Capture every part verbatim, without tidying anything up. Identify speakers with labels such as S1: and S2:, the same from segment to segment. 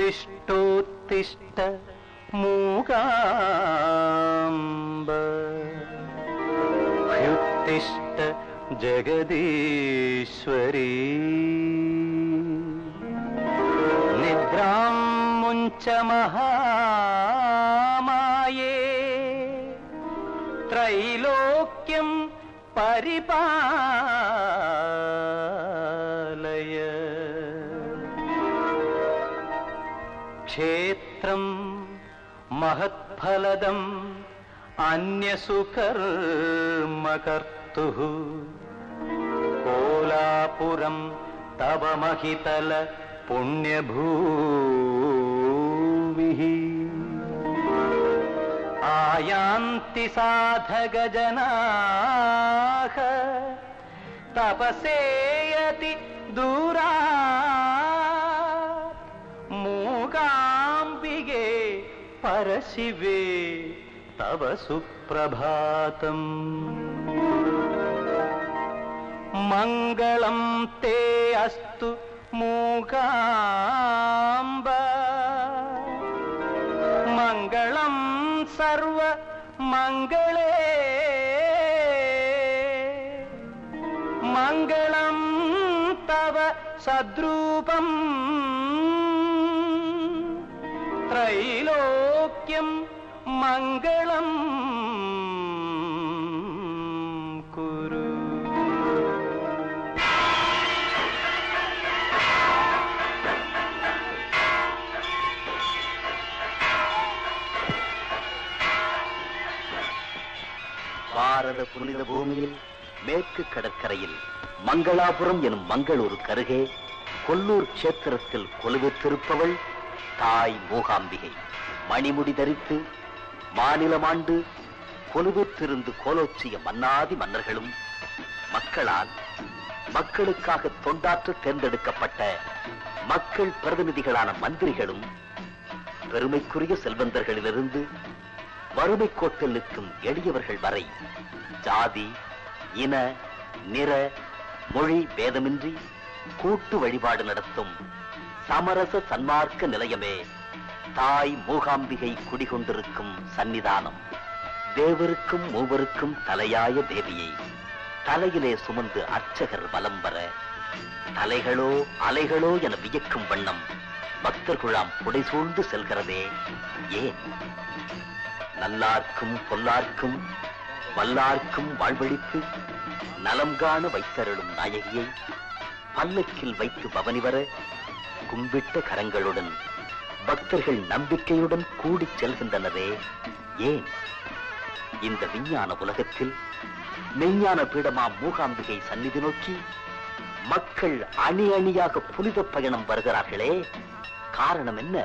S1: उत्तिष्ठोत्तिष्ठ मूकाम्ब ह्युत्तिष्ठ जगदीश्वरी निद्रां मुञ्च महामाये त्रैलोक्यं परिपालय क्षेत्रं महत्फलदम् अन्यसुकर्म कर्तुः कोलापुरं तव महितल पुण्यभूमिः आयान्ति साधकजनाः तपसेयति दूरात् मूकाम्बिके परशिवे तव सुप्रभातम् मंगलं ते अस्तु मूकाम्ब मंगलं सर्व मंगले मंगलं तव सद्रूपम् त्रैलोक्यं मंगलं कुरु।
S2: பாரத புனித பூமியில் மேற்கு கடற்கரையில் மங்களாபுரம் எனும் மங்களூருக்கு அருகே கொல்லூர் கஷேத்திரத்தில் கொலுவித்திருப்பவள் தாய் மூகாம்பிகை. மணிமுடி தரித்து மாநிலமாண்டு கொலுவித்திருந்து கோலோச்சிய மன்னாதி மன்னர்களும் மக்களால் மக்களுக்காக தொண்டாற்ற தேர்ந்தெடுக்கப்பட்ட மக்கள் பிரதிநிதிகளான மந்திரிகளும் பெருமைக்குரிய செல்வந்தர்களிலிருந்து வறுமை கோட்டில் நிற்கும் எளியவர்கள் வரை ஜாதி இன நிற மொழி பேதமின்றி கூட்டு வழிபாடு நடத்தும் சமரச சன்மார்க்க நிலையமே தாய் மூகாம்பிகை குடிகொண்டிருக்கும் சன்னிதானம். தேவருக்கும் மூவருக்கும் தலையாய தேவியை தலையிலே சுமந்து அர்ச்சகர் வலம் வர தலைகளோ அலைகளோ என வியக்கும் வண்ணம் பக்தர்குழாம் புடைசூழ்ந்து செல்கிறதே ஏன்? நல்லார்க்கும் பொல்லார்க்கும் வல்லார்க்கும் வாழ்வழித்து நலம் காண வைத்தருளும் நாயகியை பல்லக்கில் வைத்து பவனி வர கும்பிட்ட கரங்களுடன் பக்தர்கள் நம்பிக்கையுடன் கூடி செல்கின்றனரே ஏன்? இந்த விஞ்ஞான உலகத்தில் மெய்ஞான பீடமா மூகாம்பிகை சந்நிதி நோக்கி மக்கள் அணி அணியாக புனித பயணம் வருகிறார்களே காரணம் என்ன?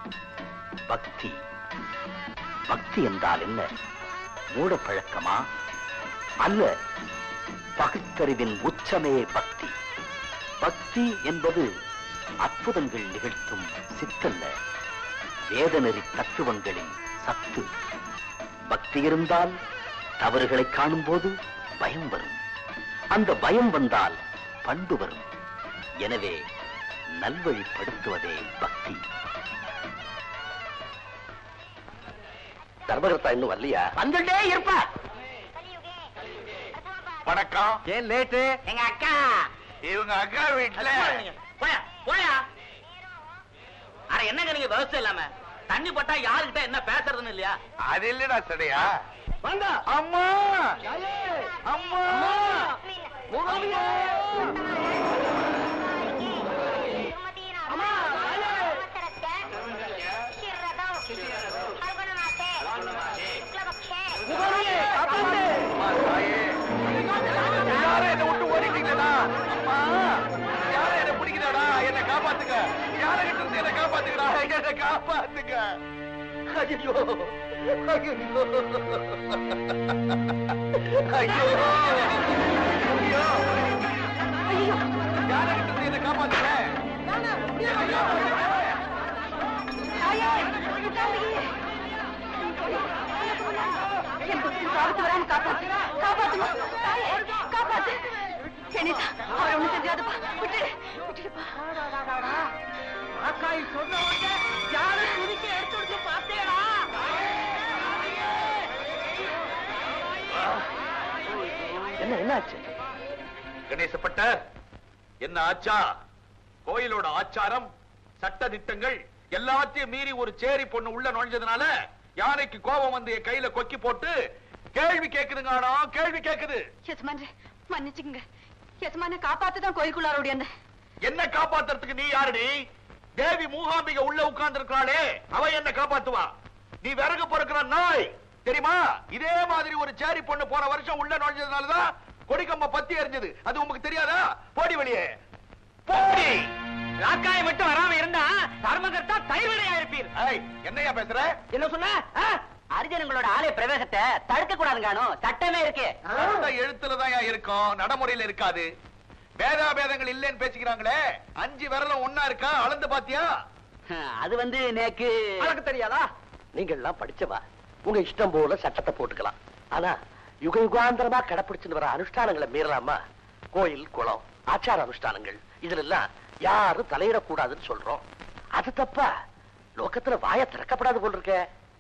S2: பக்தி. பக்தி என்றால் என்ன? மூடப்பழக்கமா? அல்ல, பகுத்தறிவின் உச்சமே பக்தி. பக்தி என்பது அற்புதங்கள் நிகழ்த்தும் சித்தல்ல, வேதநெறி தத்துவங்களின் சத்து. பக்தி இருந்தால் தவறுகளை காணும் போது பயம் வரும். அந்த பயம் வந்தால் பண்பு வரும். எனவே நல்வழிப்படுத்துவதே பக்தி. தர்மகர்த்தா இன்னும் வரலையா? வந்துட்டே இருப்பா.
S3: வணக்கம்.
S2: ஏன் லேட்டு?
S3: எங்க அக்கா. இவங்க அக்கா வீட்டுல. போயா போயா. அட என்னங்க நீங்க விவசாயம் இல்லாம தண்ணி போட்டா யாருக்கிட்ட என்ன பேசுறதுன்னு இல்லையா?
S4: அது இல்லடா சடையா.
S3: வாங்க.
S4: அம்மா அம்மா என்ன விட்டு ஓடிட்டீங்களா? அம்மா யாரும் என்ன பிடிக்கிறடா, என்ன காப்பாத்துக்க. யார கிட்ட இருந்து என்ன காப்பாத்துக்கடா, என்ன காப்பாத்துக்க. ஐயோ ஐயோ ஐயோ ஐயோ யார கிட்ட இருந்து என்ன காப்பாத்துக்க.
S5: காப்பாத்து காப்பாத்து. அவரை ஒண்ணு தெரியாதுப்பா. விட்டுடு விட்டுடுப்பா.
S4: அக்காய் சொன்ன
S2: என்னாச்சு?
S4: கணேசப்பட்ட என்ன ஆச்சா? கோயிலோட ஆச்சாரம் சட்ட திட்டங்கள் எல்லாத்தையும் மீறி ஒரு சேரி பொண்ணு உள்ள நுழைஞ்சதுனால யானைக்கு கோபம் வந்து என் கையில கொக்கி போட்டு கேள்வி கேக்குதுங்க. கேள்வி கேக்குது.
S5: எஜமானே மன்னிச்சுங்க. எஜமான காப்பாத்துதான் கோயிலுக்குள்ளார ஓடியாந்த.
S4: என்ன காப்பாத்துறதுக்கு நீ யாருடி? தேவி மூகாம்பிகை உள்ள உட்கார்ந்து இருக்காளே, அவ என்ன காப்பாத்துவா? நீ விறகு பொறுக்கிற நாய் தெரியுமா? இதே மாதிரி ஒரு சேரி பொண்ணு போன வருஷம் உள்ள நுழைஞ்சதுனாலதான் கொடிக்கம்ப பத்தி எரிஞ்சது. அது உங்களுக்கு தெரியாதா? போடி வெளியே போடி.
S3: ராக்காய மட்டும் வராம இருந்தா தர்மகர்த்தா தயிர்வடையா இருப்பீர்.
S4: என்னையா பேசுற?
S3: என்ன சொன்ன? அரிஜனங்களோட ஆலய பிரவேசத்தை தடுக்க கூடாதுங்கானோ சட்டமே இருக்கு.
S4: எழுத்துலதான் இருக்கும், நடைமுறையில இருக்காது. பேதா பேதங்கள் இல்லைன்னு பேசிக்கிறாங்களே, அஞ்சு விரலும் ஒன்னா இருக்கா? அளந்து பாத்தியா?
S3: அது வந்து நேக்கு
S2: எனக்கு தெரியாதா? நீங்கள் எல்லாம் படிச்சவா, உங்க இஷ்டம் போல சட்டத்தை போட்டுக்கலாம். ஆனா யுக யுகாந்தரமா கடைப்பிடிச்சுட்டு வர அனுஷ்டானங்களை மீறலாமா? கோயில் குளம் ஆச்சார அனுஷ்டானங்கள் இதுல எல்லாம் யாரும் தலையிடக்கூடாதுன்னு சொல்றோம். அது தப்பா? லோகத்துல வாய திறக்கப்படாது போல் இருக்க.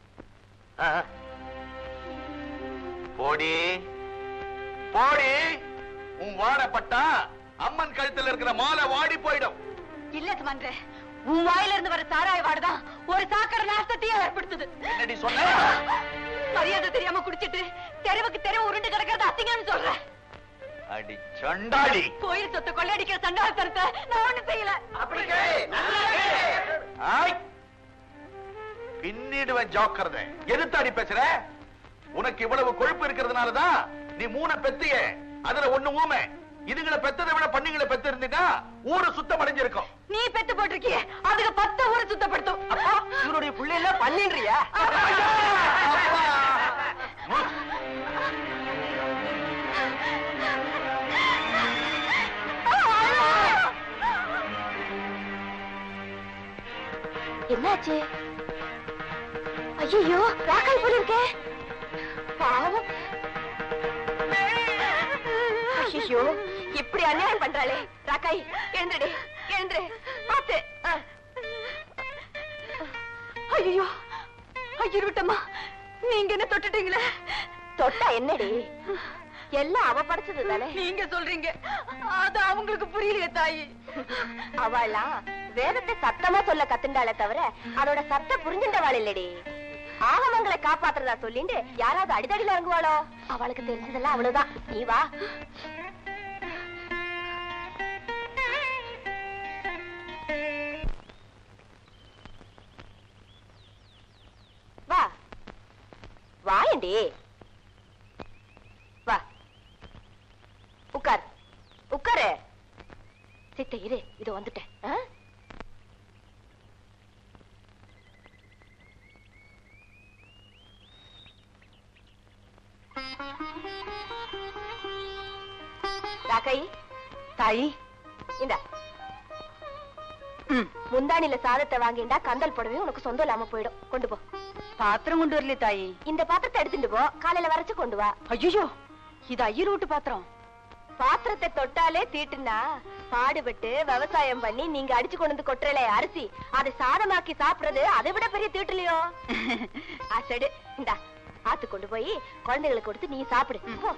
S4: போடி போடி. உன் வாடப்பட்டா அம்மன் கழுத்துல இருக்கிற மாலை வாடி போயிடும்.
S5: இல்ல எஜமானே, உன் வாயில இருந்து வர சாராய வாடுதான் ஒரு சாக்கட நாசத்தையே ஏற்படுத்துது.
S4: என்னடி சொன்ன?
S5: மரியாதை தெரியாம குடிச்சிட்டு தெருவுக்கு தெருவு உருண்டு கிடக்கிறது அசிங்கம்னு சொல்றேன்.
S4: அடி சண்டாளி.
S5: கோயில் சொத்தை கொள்ளையடிக்கிற சண்டாளத்தனத்தை நான் ஒண்ணும் செய்யல.
S4: பின்னிடுவேன், ஜாக்கிரதை. எதிர்த்தாடி பேசுற? உனக்கு இவ்வளவு கொழுப்பு இருக்கிறதுனாலதான் நீ மூணு பெத்திய, அதுல ஒண்ணு ஊமை. இதுங்களை பெத்ததை விட பண்ணிங்களை பெத்து இருந்தீங்கன்னா ஊரு சுத்தம் அடைஞ்சிருக்கும்.
S5: நீ பெத்து போட்டிருக்கிய, அதுக்கு பத்து ஊரை சுத்தப்படுத்தும்.
S3: இவருடைய பிள்ளைல பண்ணின்றியா?
S5: என்னாச்சு? ஐயோ, ராக்காய் போல இருக்கே. பாவம். ஐயோ, இப்படி அநியாயம் பண்றாளே. ராக்காய் எழுந்துடு, எழுந்துடு. பாத்து. ஐயோ, ஐயோ விட்டம்மா, நீங்க என்ன தொட்டுட்டீங்களே? தொட்டா என்னடி? எல்லாம் அவ படைச்சது தானே. நீங்க சொல்றீங்க, அது அவங்களுக்கு புரியலையே தாயி. அவளாம் வேதத்தை சத்தமா சொல்ல கத்துண்டாளே தவிர அதோட சத்த புரிஞ்சுண்டவாள் இல்லடி. ஆகமங்களை காப்பாத்துறதா சொல்லிட்டு யாராவது அடிதடியில இறங்குவாளோ? அவளுக்கு தெரிஞ்சதெல்லாம் அவ்வளவுதான். நீ வா. வா வாயண்டி, வா உட்கார், உட்காரு. சித்த இரு, இது வந்துட்டேன். ராக்காய் தாயி, இந்த முந்தானில சாதத்தை வாங்கிண்டா கந்தல் புடவை உனக்கு சொந்தம் இல்லாம போயிடும். கொண்டு போ. பாத்திரம் கொண்டு வரல தாயி. இந்த பாத்திரத்தை எடுத்துட்டு போ, காலையில வரைச்சு கொண்டு வா. ஐயோ, இது ஐயர் வீட்டு பாத்திரம். பாத்திரத்தை தொட்டாலே தீட்டுனா பாடுபட்டு விவசாயம் பண்ணி நீங்க அடிச்சு கொண்டு வந்து கொட்டுறல அரிசி, அதை சாதமாக்கி சாப்பிடுறது அதை விட பெரிய தீட்டுலையோ? சரி, இந்தா ஆத்து கொண்டு போய் குழந்தைகளுக்கு கொடுத்து நீ சாப்பிடு.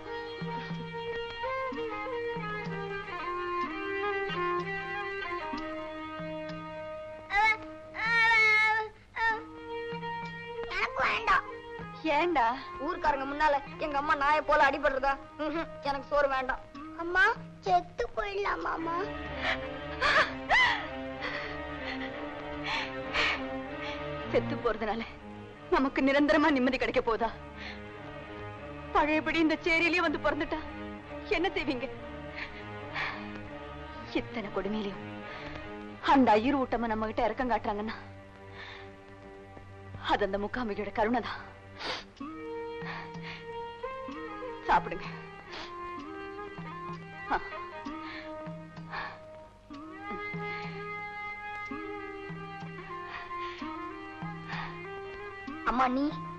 S5: ஏண்டா? ஊர்க்காரங்க முன்னால எங்க அம்மா நாயை போல அடிபடுறதா? எனக்கு சோறு வேண்டாம். அம்மா செத்து போயிடலாமா? அம்மா செத்து போறதுனால நமக்கு நிரந்தரமா நிம்மதி கிடைக்க போதா? பழையபடி இந்த சேரியிலேயே வந்து பிறந்துட்டா என்ன செய்வீங்க? இத்தனை கொடுமையிலையும் அந்த ஐயர் ஊட்டமா நம்ம கிட்ட இறக்கம் காட்டுறாங்கன்னா அது அந்த முக்காம்பிகையோட கருணைதான். சாப்பிடுங்க. அம்மா நீ